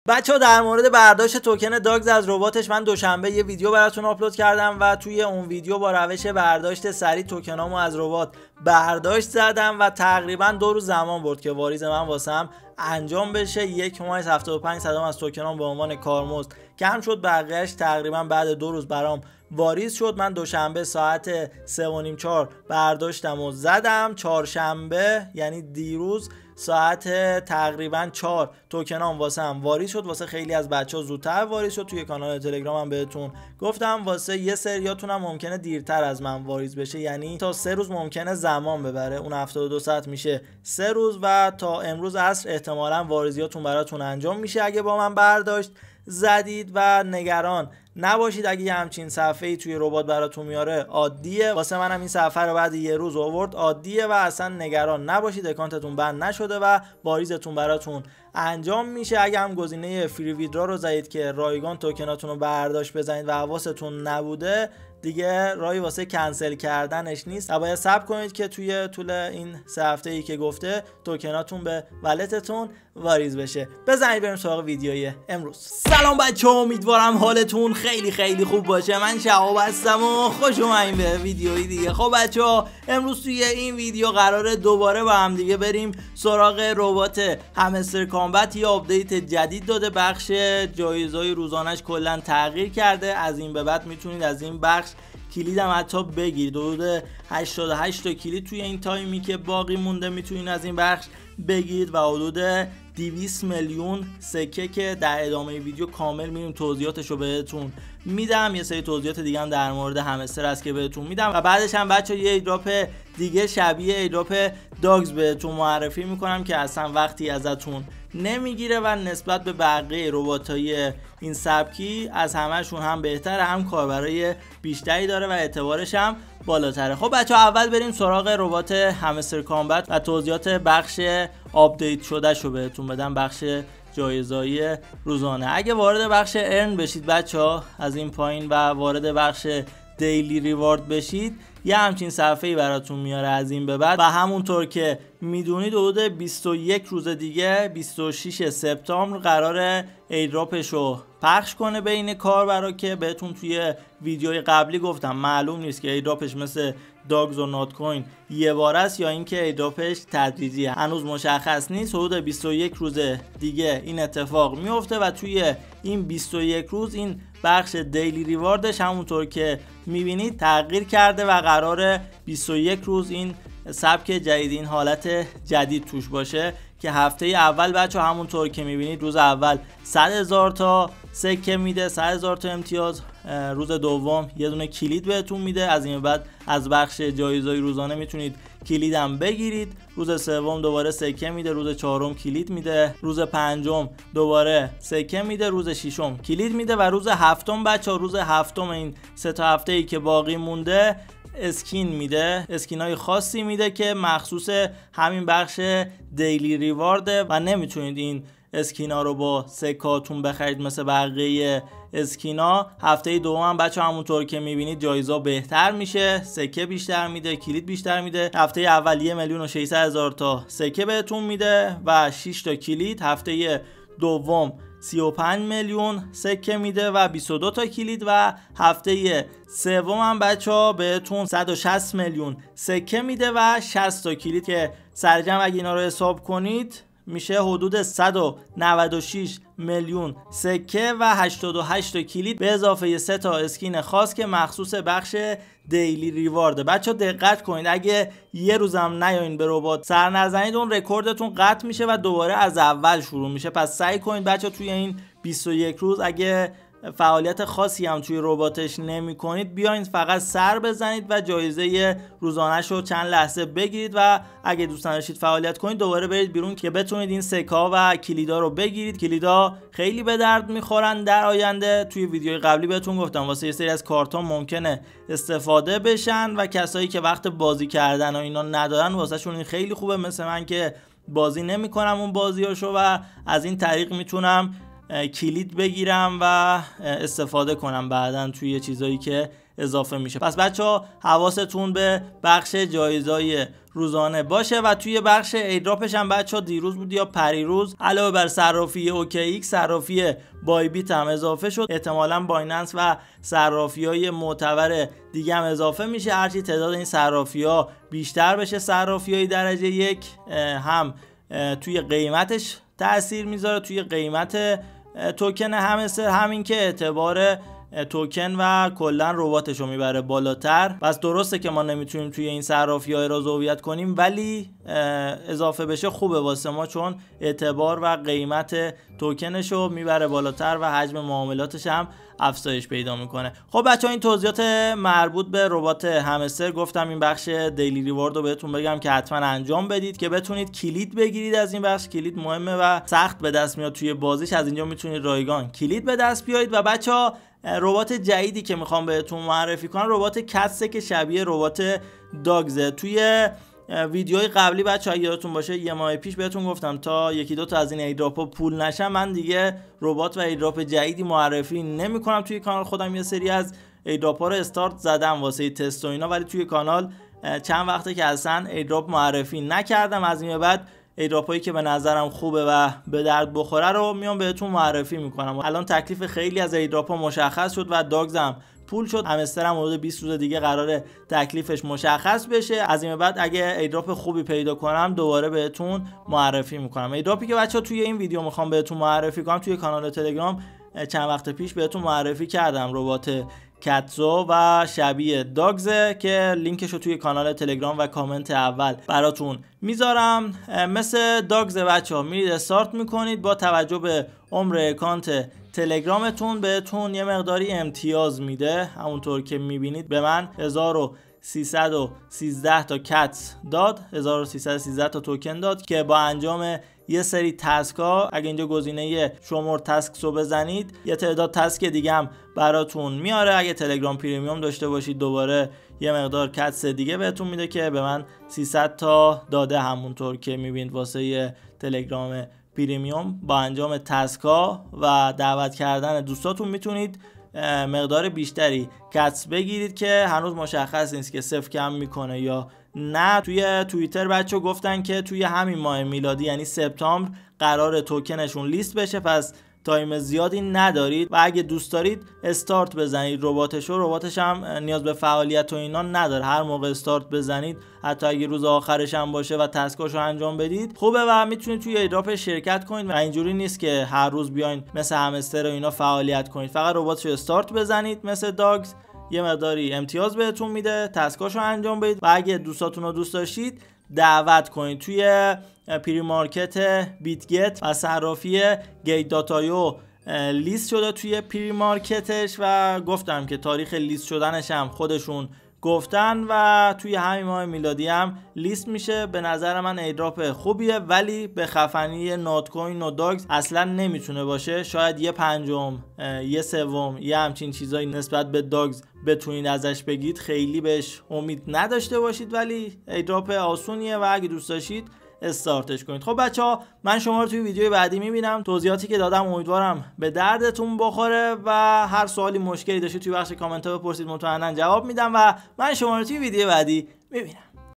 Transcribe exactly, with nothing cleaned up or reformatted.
بچه ها در مورد برداشت توکن داگز از رباتش من دوشنبه یه ویدیو براتون آپلود کردم و توی اون ویدیو با روش برداشت سریع توکنامو از ربات برداشت زدم و تقریبا دو روز زمان برد که واریز من واسم انجام بشه. یک ممیز هفتاد و پنج صدام از توکنام به عنوان کارمزد کم شد، بقیه‌اش تقریبا بعد دو روز برام واریز شد. من دوشنبه ساعت سه و نیم چهار برداشتم و زدم. چهارشنبه یعنی دیروز ساعت تقریبا چهار توکنام واسه هم واریز شد. واسه خیلی از بچه‌ها زودتر واریز شد. توی کانال تلگرامم بهتون گفتم واسه یه سریاتون هم ممکنه دیرتر از من واریز بشه، یعنی تا سه روز ممکنه زمان ببره. اون هفتاد و دو ساعت میشه سه روز و تا امروز عصر احتمالاً واریزیاتون براتون انجام میشه اگه با من برداشت زدید. و نگران نباشید اگه یه همچین صفحه‌ای توی ربات براتون میاره، عادیه. واسه منم این صفحه رو بعد یه روز آورد، عادیه و اصلا نگران نباشید. اکانتتون بند نشده و واریزتون براتون انجام میشه. اگه هم گزینه فری ویدرا رو زدید که رایگان توکناتون رو برداشت بزنید و حواستون نبوده، دیگه راهی واسه کنسل کردنش نیست و باید صبر کنید که توی طول این سه هفته ای که گفته توکناتون به والتتون واریز بشه. بزنید بریم سراغ ویدیوی امروز. سلام بچه‌ها، امیدوارم حالتون خیلی خیلی خوب باشه. من شهاب هستم و خوش اومدین به ویدیوی دیگه. خب بچه‌ها، امروز توی این ویدیو قراره دوباره با هم دیگه بریم سراغ ربات همستر کامبت. یه آپدیت جدید داده، بخش جایزهای روزانش کلا تغییر کرده. از این به بعد میتونید از این بخش کلیدم حتی بگیرید. حدود هشتاد و هشت تا کلید توی این تایمی که باقی مونده میتونید از این بخش بگیرید و حدود دویست میلیون سکه که در ادامه ویدیو کامل میریم توضیحاتشو بهتون میدم. یه سری توضیحات دیگه هم در مورد همستر هست که بهتون میدم و بعدش هم بچه یه ایدراپ دیگه شبیه ایدراپ داگز بهتون معرفی میکنم که اصلا وقتی ازتون نمیگیره و نسبت به بقیه رباتای این سبکی از همهشون هم بهتره، هم کاربرای بیشتری داره و اعتبارش هم بالاتره. خب بچه ها، اول بریم سراغ ربات همستر کامبت و توضیحات بخش آپدیت شده شو بهتون بدم، بخش جایزهای روزانه. اگه وارد بخش ارن بشید بچه ها از این پایین و وارد بخش دیلی ریوارد بشید، یه همچین صفحه‌ای براتون میاره از این به بعد و همونطور که میدونید حدود بیست و یک روز دیگه بیست و شش سپتامبر قراره ایدراپش رو پخش کنه بین کاربرا که بهتون توی ویدیوی قبلی گفتم معلوم نیست که ایدراپش مثل داگز و نات کوین یه بار است یا اینکه ایدراپش تدریجیه، هنوز مشخص نیست. حدود بیست و یک روز دیگه این اتفاق میفته و توی این بیست و یک روز این بخش دیلی ریواردش همونطور که میبینید تغییر کرده و قراره بیست و یک روز این سبک جدید، این حالت جدید توش باشه که هفته اول بچه همونطور که میبینید روز اول صد هزار تا سکه میده، صد هزار تا امتیاز. روز دوم یه دونه کلید بهتون میده. از این بعد از بخش جایزهای روزانه میتونید کلیدم بگیرید. روز سوم دوباره سکه میده، روز چهارم کلید میده، روز پنجم دوباره سکه میده، روز ششم کلید میده و روز هفتم بچه روز هفتم این سه تا هفته ای که باقی مونده اسکین میده، اسکین های خاصی میده که مخصوص همین بخش دیلی ریوارده و نمیتونید این اسکینا رو با سکاتون بخرید مثل بقیه اسکینا. هفته دوم هم بچه همونطور که میبینید جایزا بهتر میشه، سکه بیشتر میده، کلید بیشتر میده. هفته اول یک میلیون و ششصد هزار تا سکه بهتون میده و شش تا کلید. هفته دوم سی و پنج میلیون سکه میده و بیست و دو تا کلید و هفته سوم هم بچه ها بهتون صد و شصت میلیون سکه میده و شصت تا کلید که سرجم اگه اینا رو حساب کنید میشه حدود صد و نود و شش میلیون سکه و هشتاد و هشت تا کلید به اضافه سه تا اسکین خاص که مخصوص بخش دیلی ریوارده. بچه ها دقت کنید، اگه یه روزم نیاین به ربات سر نزنید اون رکوردتون قطع میشه و دوباره از اول شروع میشه. پس سعی کنید بچه ها توی این بیست و یک روز اگه فعالیت خاصی هم توی رباتش نمی کنید بیاین فقط سر بزنید و جایزه روزانه‌ش رو چند لحظه بگیرید و اگه دوست داشتید فعالیت کنید دوباره برید بیرون که بتونید این سکا و کلیدا رو بگیرید. کلیدا خیلی به درد میخورن در آینده. توی ویدیوی قبلی بهتون گفتم واسه یه سری از کارت‌ها ممکنه استفاده بشن و کسایی که وقت بازی کردن و اینا ندارن واسه شون این خیلی خوبه، مثل من که بازی نمی‌کنم اون بازیاشو و از این طریق میتونم کلید بگیرم و استفاده کنم بعدن توی چیزایی که اضافه میشه. پس بچه‌ها حواستون به بخش جایزهای روزانه باشه و توی بخش ایدراپش هم بچه‌ها دیروز بود یا پریروز علاوه بر صرافی اوکی ایکس صرافی بای بیت هم اضافه شد. احتمالاً بایننس و صرافی‌های معتبر دیگه هم اضافه میشه. هرچی تعداد این صرافی‌ها بیشتر بشه، صرافی‌های درجه یک، هم توی قیمتش تأثیر میذاره، توی قیمت توکن همستر، همین که اعتبار توکن و کلا رباتش رو میبره بالاتر. پس درسته که ما نمیتونیم توی این صرافی‌ها احراز هویت کنیم، ولی اضافه بشه خوبه واسه ما، چون اعتبار و قیمت توکنش رو میبره بالاتر و حجم معاملاتش هم افزایش پیدا میکنه. خب بچه‌ها این توضیحات مربوط به ربات همستر گفتم این بخش دیلی ریوارد رو بهتون بگم که حتما انجام بدید که بتونید کلید بگیرید از این بخش. کلید مهمه و سخت به دست میاد توی بازیش، از اینجا میتونید رایگان کلید به دست بیارید. و بچه‌ها ربات جدیدی که میخوام بهتون معرفی کنم ربات کتسه که شبیه ربات داگزه. توی ویدیوهای قبلی بچه‌ها یادتون باشه یه ماه پیش بهتون گفتم تا یکی دو تا از این ایدراپ‌ها پول نشن من دیگه ربات و ایدراپ جدیدی معرفی نمی‌کنم توی کانال خودم. یه سری از ایدراپ‌ها رو استارت زدم واسه تست و اینا، ولی توی کانال چند وقته که اصلا ایدراپ معرفی نکردم. از این بعد ایدراپایی که به نظرم خوبه و به درد بخوره رو میام بهتون معرفی میکنم. الان تکلیف خیلی از ایدراپ‌ها مشخص شد و داگزم پول شد. همستر هم حدود بیست روز دیگه قراره تکلیفش مشخص بشه. از این بعد اگه ایدراپ خوبی پیدا کنم دوباره بهتون معرفی میکنم. ایدراپی که بچه‌ها توی این ویدیو میخوام بهتون معرفی کنم توی کانال تلگرام چند وقت پیش بهتون معرفی کردم، ربات کتزو و شبیه داگزه که لینکش رو توی کانال تلگرام و کامنت اول براتون میذارم. مثل داگزه بچه‌ها میرید استارت میکنید، با توجه به عمر اکانت تلگرامتون بهتون یه مقداری امتیاز میده. همونطور که میبینید به من هزار و سیصد و سیزده تا کتس داد، هزار و سیصد و سیزده تا توکن داد که با انجام یه سری تسک ها، اگه اینجا گزینه شمار تسک رو بزنید یه تعداد تسک دیگه هم براتون میاره. اگه تلگرام پریمیوم داشته باشید دوباره یه مقدار کتس دیگه بهتون میده که به من سیصد تا داده. همونطور که میبینید واسه تلگرام پریمیوم با انجام تسک ها و دعوت کردن دوستاتون میتونید مقدار بیشتری کتس بگیرید که هنوز مشخص نیست که صفر کم میکنه یا نه. توی توییتر بچه گفتن که توی همین ماه میلادی یعنی سپتامبر قرار توکنشون لیست بشه، پس تایم زیادی ندارید و اگه دوست دارید استارت بزنید رباتش رو. رباتش هم نیاز به فعالیت و اینا نداره، هر موقع استارت بزنید حتی اگه روز آخرش هم باشه و تسکاشو انجام بدید خوبه و میتونید توی ایدراپ شرکت کنید و اینجوری نیست که هر روز بیاین مثل همستر و اینا فعالیت کنید. فقط رباتش رو استارت بزنید مثل داگز، یه مقداری امتیاز بهتون میده، تسکاشو انجام بدید و اگه دوستاتون رو دوست داشتید دعوت کنید. توی پری مارکت بیت گت و صرافی گیت داتایو لیست شده توی پری مارکتش و گفتم که تاریخ لیست شدنش هم خودشون گفتن و توی همین ماه میلادی هم لیست میشه. به نظر من ایدراپ خوبیه ولی به خفنی نوت کوین و داگز اصلا نمیتونه باشه. شاید یه پنجم یه سوم یه همچین چیزایی نسبت به داگز بتونید ازش بگید، خیلی بهش امید نداشته باشید، ولی ایدراپ آسونیه و اگه دوست داشتید استارتش کنید. خب بچه ها من شما رو توی ویدیو بعدی میبینم. توضیحاتی که دادم امیدوارم به دردتون بخوره و هر سوالی مشکلی داشتید توی بخش کامنت ها بپرسید، مطمئنا جواب میدم و من شما رو توی ویدیو بعدی میبینم.